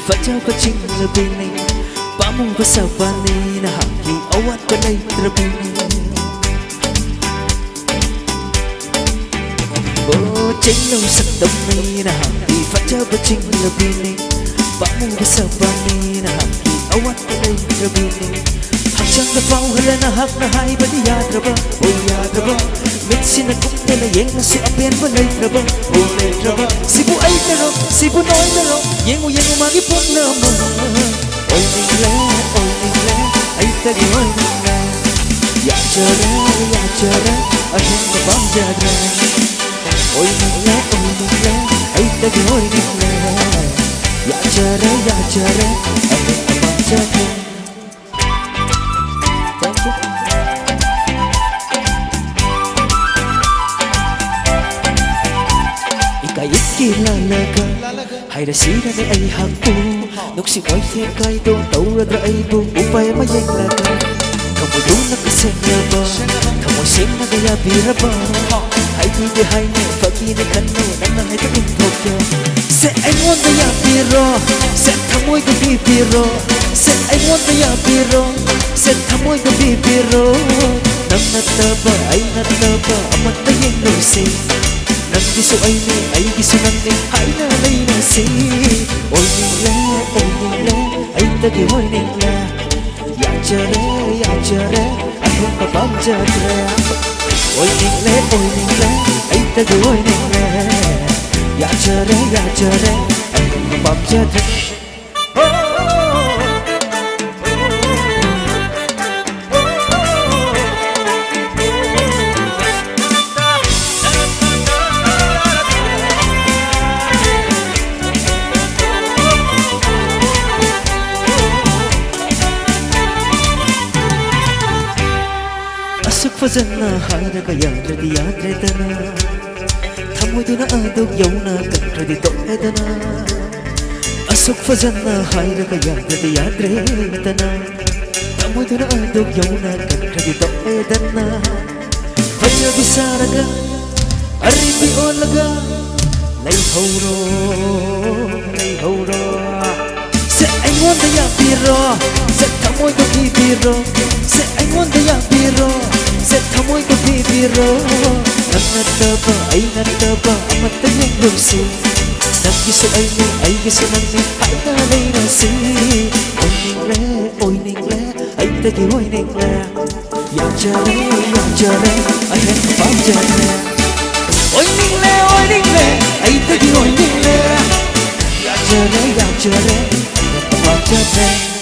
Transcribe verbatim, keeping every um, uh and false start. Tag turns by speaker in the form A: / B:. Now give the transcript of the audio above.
A: Fajar kacing lebini Pamu pasapani na haki awat kanay terbini Oh ching nung sakdam ni na haki Fajar kacing lebini Pamu pasapani na haki awat kanay terbini Hakchang na pao hala na hak na hai bali yad raba Oh yad raba Mitsi na kumte na yeng na si apian balay raba Oh lay raba Sibu ay naro, sibu noy naro Yengu yengu magi pun nama Oi ningle, oi ningle Ay tagi oi ningle Ya jara, ya jara Aheng na bang jara Oi ningle, oi ningle Ay tagi oi ningle Ya jara, ya jara Aheng na bang jara Iki lalaga hay là xí ra ai hang tu lúc si quay thêm cay đô tàu ra ra ai bu upay mà yang laga không có đúng là cái sen nhà ba không có sen là cái bi ra ba hay đi đi hay nè phải đi đi khăn nô nắng nắng hay tất cả thuộc cho sẽ anh muốn cái ya bi ro sẽ tham môi cái bi bi ro sẽ anh muốn cái ya bi ro sẽ tham môi cái bi bi ro nắng nát ta ba ai nát ta ba amat ta yang lo si Nang giso ay ni, ay giso nang ni Hay na lay na si Oy ningla, oy ningla Ay tagi oy ningla Ya jare, ya jare Ay hong kapag jare Oy ningla, oy ningla Ay tagi oy ningla Ya jare, ya jare Ay hong kapag jare Asuk fazana hara ka yadra di yadre dana Thamoy du na adog yaw na kakra di to edana Asuk fazana hara ka yadra di yadre dana Thamoy du na adog yaw na kakra di to edana Faya bisaraga aribi olaga Lay horo, lay horo Se anh muốn ta ya piro Se thamoy du ki piro Se anh muốn ta ya piro Se thamoy ko bibiro Nanataba ay nanataba Amat na yung lusi Naggiso ay ni ay giso nang ni Ay nalay na si Oy ningle, oy ningle Ay tagi oy ningle Yang jare, yang jare Ay hen kapag jare Oy ningle, oy ningle Ay tagi oy ningle Yang jare, yang jare Ay hen kapag jare